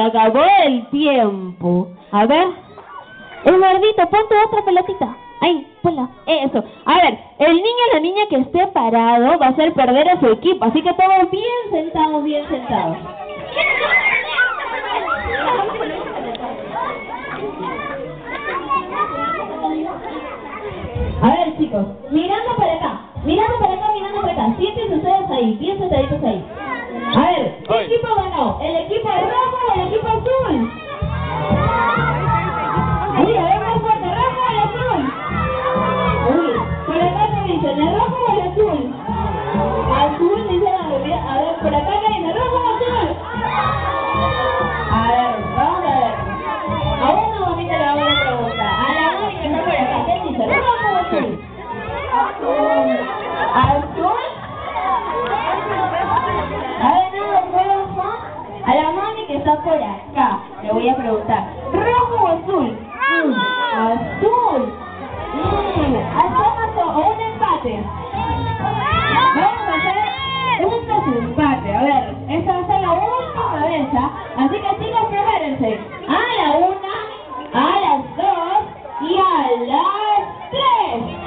acabó el tiempo. A ver. Eduardito, ponte otra pelotita. Ahí, ponla. Eso. A ver, el niño o la niña que esté parado va a hacer perder a su equipo. Así que todos bien sentados, bien sentados. A ver, chicos, mirando para acá, mirando para acá, mirando para acá. Siéntense ustedes ahí, bien sentaditos ahí. A ver, ¿qué equipo ganó? ¿El equipo rojo o el equipo azul? Uy, a ver más fuerte, ¿rojo o el azul? Uy, por acá me dicen, ¿el rojo o el azul? Azul, dice la mayoría. A ver, por acá me dicen, ¿rojo o azul? A ver, vamos a ver. A una mamita le hago una pregunta. A la mami que está por acá, ¿qué dice? ¿Rojo o azul? Azul. ¿Azul? A ver, no, rojo. A la mami que está por acá, le voy a preguntar, ¿rojo o azul? Azul. Hacemos un empate. Vamos a hacer un desempate. A ver, esta va a ser la última vez, ¿ah? Así que chicos, prepárense. A la 1, a las 2 y a las 3.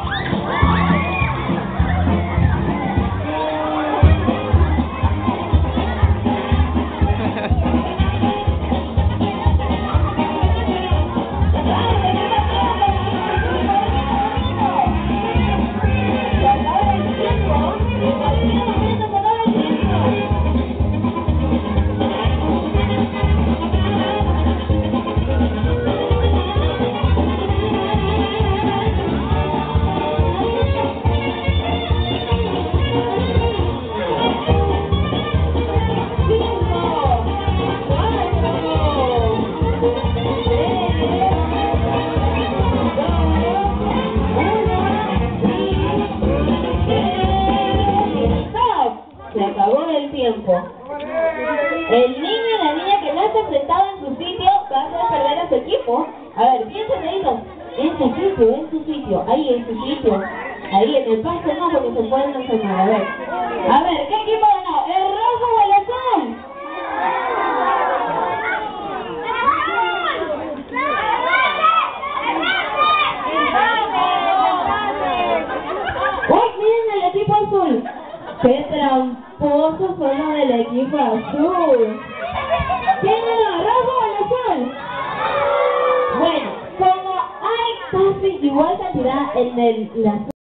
Se acabó el tiempo. El niño y la niña que no está sentado en su sitio va a hacer perder a su equipo. A ver, bien sentaditos. En su sitio, ahí en su sitio. Ahí en el pasto no, porque se pueden enfermar. A ver, ¿qué equipo ganó? ¿El rojo o el azul? Uy, miren el equipo azul. ¡Qué tramposos son los del equipo azul! ¿Quién ganó, rojo o el azul? Bueno, como hay casi igual cantidad en el azul.